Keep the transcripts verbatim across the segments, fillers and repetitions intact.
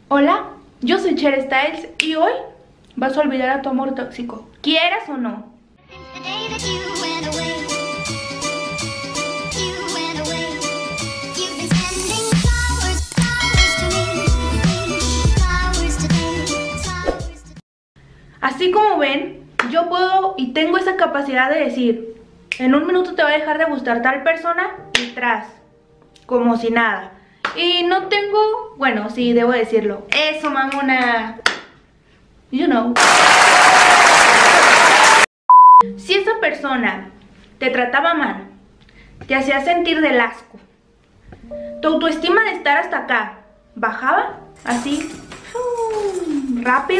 Hola, yo soy Cher Styles y hoy vas a olvidar a tu amor tóxico, quieras o no. Así como ven, yo puedo y tengo esa capacidad de decir, en un minuto te va a dejar de gustar tal persona y tras, como si nada. Y no tengo, bueno, sí, debo decirlo, eso, mamona, you know. Si esa persona te trataba mal, te hacía sentir del asco, tu autoestima de estar hasta acá bajaba así, rápido,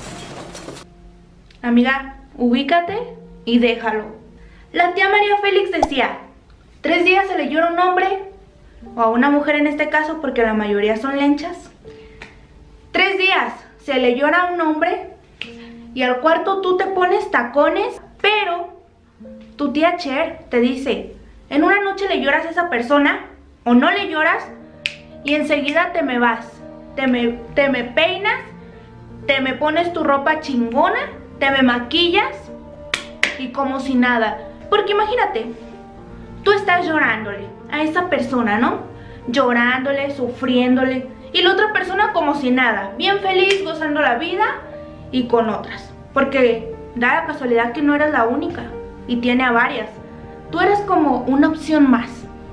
amiga, ubícate y déjalo. La tía María Félix decía, tres días se le llora a un hombre, o a una mujer en este caso, porque la mayoría son lenchas. Tres días se le llora a un hombre y al cuarto tú te pones tacones, pero tu tía Cher te dice, en una noche le lloras a esa persona o no le lloras y enseguida te me vas, te me, te me peinas, te me pones tu ropa chingona, te me maquillas y como si nada. Porque imagínate, tú estás llorándole a esa persona, ¿no? Llorándole, sufriéndole, y la otra persona como si nada, bien feliz, gozando la vida y con otras. Porque da la casualidad que no eres la única y tiene a varias. Tú eres como una opción más.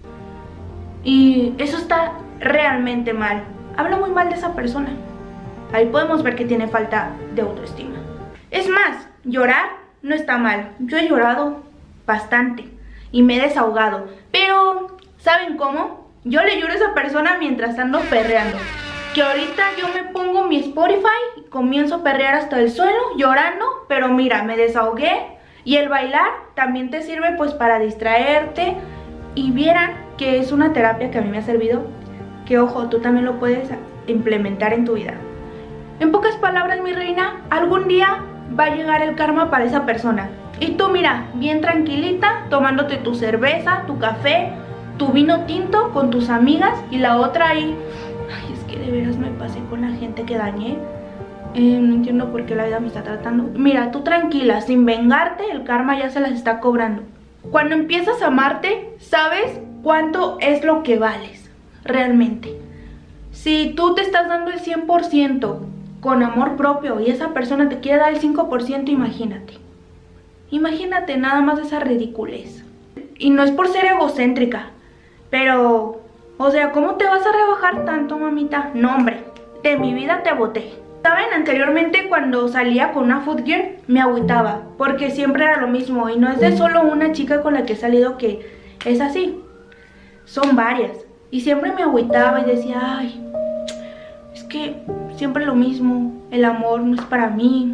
Y eso está realmente mal. Habla muy mal de esa persona. Ahí podemos ver que tiene falta de autoestima. Es más, llorar no está mal. Yo he llorado bastante y me he desahogado. Pero, ¿saben cómo? Yo le lloro a esa persona mientras ando perreando. Que ahorita yo me pongo mi Spotify y comienzo a perrear hasta el suelo, llorando. Pero mira, me desahogué. Y el bailar también te sirve pues para distraerte. Y vieran que es una terapia que a mí me ha servido. Que ojo, tú también lo puedes implementar en tu vida. En pocas palabras, mi reina, algún día va a llegar el karma para esa persona. Y tú mira, bien tranquilita, tomándote tu cerveza, tu café, tu vino tinto con tus amigas y la otra ahí. Ay, es que de veras me pasé con la gente que dañé. Eh, no entiendo por qué la vida me está tratando. Mira, tú tranquila, sin vengarte, el karma ya se las está cobrando. Cuando empiezas a amarte, sabes cuánto es lo que vales, realmente. Si tú te estás dando el cien por ciento con amor propio y esa persona te quiere dar el cinco por ciento, imagínate. Imagínate nada más esa ridiculez. Y no es por ser egocéntrica, pero, o sea, ¿cómo te vas a rebajar tanto, mamita? No, hombre, de mi vida te boté. ¿Saben? Anteriormente cuando salía con una foot girl me agüitaba, porque siempre era lo mismo. Y no es de solo una chica con la que he salido que es así. Son varias. Y siempre me agüitaba y decía, ay, es que siempre lo mismo, el amor no es para mí.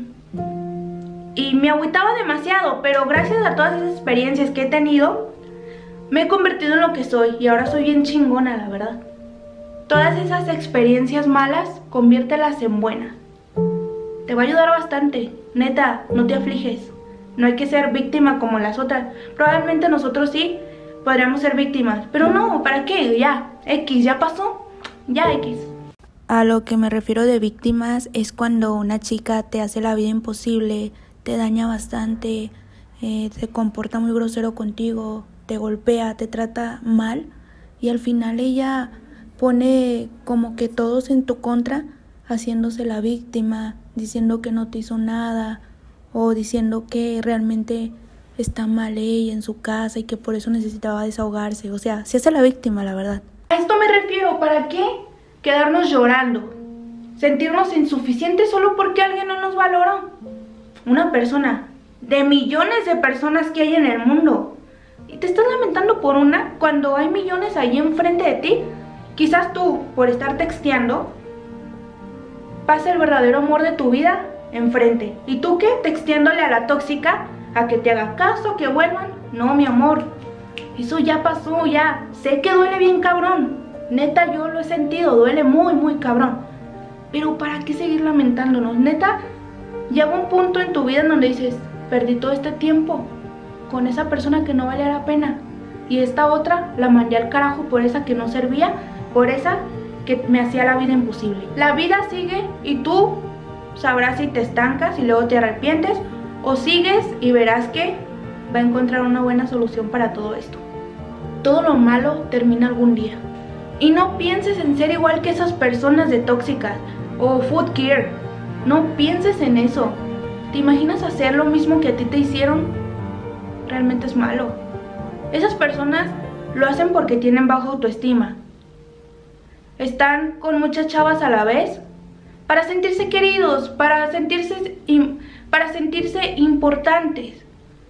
Y me agüitaba demasiado, pero gracias a todas esas experiencias que he tenido, me he convertido en lo que soy y ahora soy bien chingona, la verdad. Todas esas experiencias malas, conviértelas en buenas. Te va a ayudar bastante, neta, no te afliges. No hay que ser víctima como las otras. Probablemente nosotros sí podríamos ser víctimas, pero no, ¿para qué? Ya, X, ya pasó, ya X. A lo que me refiero de víctimas es cuando una chica te hace la vida imposible, te daña bastante, eh, se comporta muy grosero contigo, te golpea, te trata mal y al final ella pone como que todos en tu contra, haciéndose la víctima, diciendo que no te hizo nada o diciendo que realmente está mal ella en su casa y que por eso necesitaba desahogarse. O sea, se hace la víctima, la verdad. A esto me refiero, ¿para qué? Quedarnos llorando, sentirnos insuficientes solo porque alguien no nos valoró. Una persona de millones de personas que hay en el mundo y te estás lamentando por una cuando hay millones ahí enfrente de ti. Quizás tú, por estar texteando, pasa el verdadero amor de tu vida enfrente. ¿Y tú qué? Texteándole a la tóxica a que te haga caso, que vuelvan. No, mi amor, eso ya pasó, ya. Sé que duele bien cabrón. Neta, yo lo he sentido, duele muy, muy cabrón. Pero ¿para qué seguir lamentándonos? Neta, llega un punto en tu vida en donde dices, perdí todo este tiempo con esa persona que no valía la pena. Y esta otra la mandé al carajo por esa que no servía, por esa que me hacía la vida imposible. La vida sigue y tú sabrás si te estancas y luego te arrepientes, o sigues y verás que va a encontrar una buena solución para todo esto. Todo lo malo termina algún día. Y no pienses en ser igual que esas personas de tóxicas o food gear. No pienses en eso. ¿Te imaginas hacer lo mismo que a ti te hicieron? Realmente es malo. Esas personas lo hacen porque tienen baja autoestima. Están con muchas chavas a la vez para sentirse queridos, para sentirse, para sentirse importantes,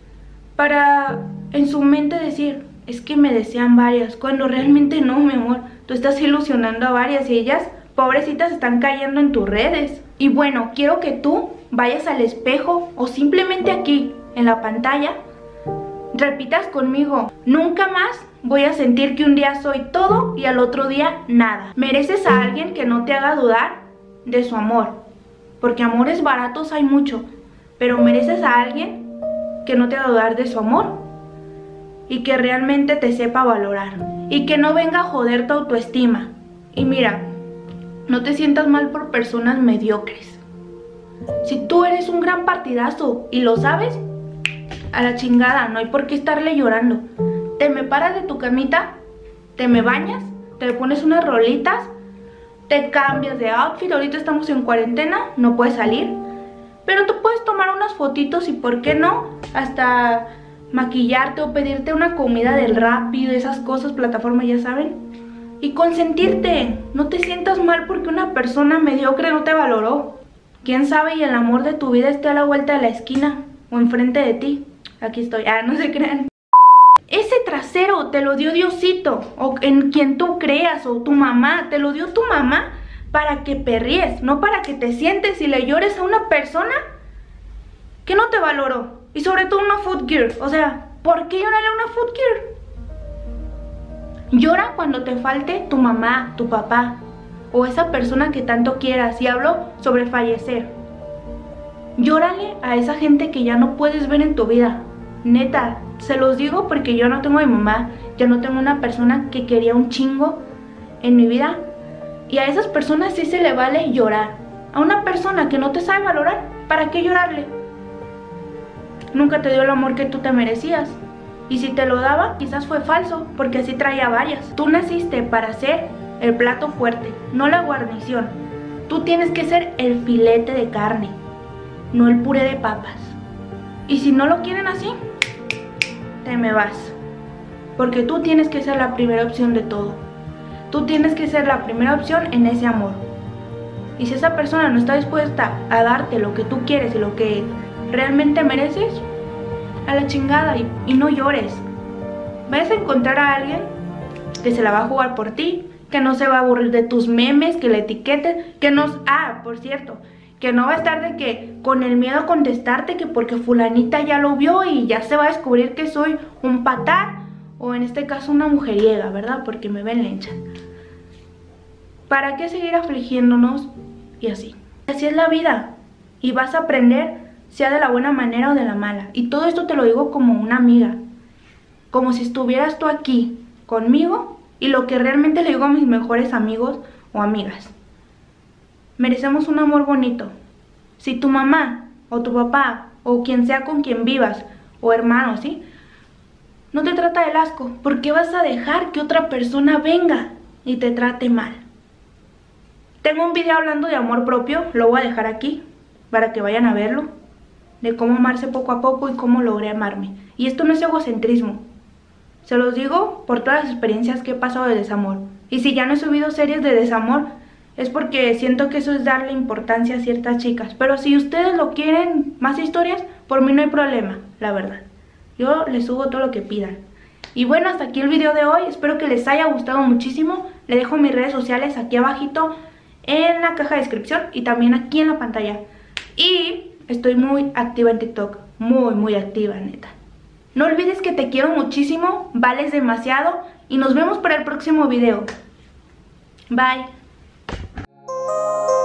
para en su mente decir, es que me desean varias, cuando realmente no, mi amor. Tú estás ilusionando a varias y ellas, pobrecitas, están cayendo en tus redes. Y bueno, quiero que tú vayas al espejo o simplemente aquí, en la pantalla, repitas conmigo, nunca más voy a sentir que un día soy todo y al otro día nada. Mereces a alguien que no te haga dudar de su amor, porque amores baratos hay mucho, pero mereces a alguien que no te haga dudar de su amor y que realmente te sepa valorar y que no venga a joder tu autoestima. Y mira, no te sientas mal por personas mediocres. Si tú eres un gran partidazo y lo sabes, a la chingada, no hay por qué estarle llorando. Te me paras de tu camita, te me bañas, te pones unas rolitas, te cambias de outfit. Ahorita estamos en cuarentena, no puedes salir, pero tú puedes tomar unas fotitos y por qué no, hasta maquillarte o pedirte una comida del Rappi, de esas cosas, plataformas, ya saben, y consentirte. No te sientas mal porque una persona mediocre no te valoró. Quién sabe y el amor de tu vida esté a la vuelta de la esquina o enfrente de ti. Aquí estoy, ah, no se crean. Ese trasero te lo dio Diosito, o en quien tú creas, o tu mamá, te lo dio tu mamá para que perries, no para que te sientes y le llores a una persona que no te valoró. Y sobre todo una food gear, o sea, ¿por qué llorarle a una food gear? Llora cuando te falte tu mamá, tu papá, o esa persona que tanto quieras, y hablo sobre fallecer. Llórale a esa gente que ya no puedes ver en tu vida. Neta, se los digo porque yo no tengo a mi mamá, yo no tengo una persona que quería un chingo en mi vida. Y a esas personas sí se le vale llorar. A una persona que no te sabe valorar, ¿para qué llorarle? Nunca te dio el amor que tú te merecías. Y si te lo daba, quizás fue falso, porque así traía varias. Tú naciste para ser el plato fuerte, no la guarnición. Tú tienes que ser el filete de carne, no el puré de papas. Y si no lo quieren así, te me vas. Porque tú tienes que ser la primera opción de todo. Tú tienes que ser la primera opción en ese amor. Y si esa persona no está dispuesta a darte lo que tú quieres y lo que realmente mereces, a la chingada, y, y no llores. Vas a encontrar a alguien que se la va a jugar por ti, que no se va a aburrir de tus memes, que le etiquetes, que no... Ah, por cierto, que no va a estar de que con el miedo a contestarte, que porque fulanita ya lo vio y ya se va a descubrir que soy un patán, o en este caso una mujeriega, ¿verdad? Porque me ven lencha. ¿Para qué seguir afligiéndonos? Y así. Así es la vida. Y vas a aprender, sea de la buena manera o de la mala. Y todo esto te lo digo como una amiga. Como si estuvieras tú aquí conmigo, y lo que realmente le digo a mis mejores amigos o amigas. Merecemos un amor bonito. Si tu mamá o tu papá o quien sea con quien vivas, o hermano, ¿sí?, no te trata del asco, ¿por qué vas a dejar que otra persona venga y te trate mal? Tengo un video hablando de amor propio, lo voy a dejar aquí para que vayan a verlo, de cómo amarse poco a poco y cómo logré amarme. Y esto no es egocentrismo, se los digo por todas las experiencias que he pasado de desamor. Y si ya no he subido series de desamor, es porque siento que eso es darle importancia a ciertas chicas. Pero si ustedes lo quieren, más historias, por mí no hay problema, la verdad. Yo les subo todo lo que pidan. Y bueno, hasta aquí el video de hoy. Espero que les haya gustado muchísimo. Le dejo mis redes sociales aquí abajito en la caja de descripción y también aquí en la pantalla. Y estoy muy activa en TikTok. Muy, muy activa, neta. No olvides que te quiero muchísimo, vales demasiado y nos vemos para el próximo video. Bye.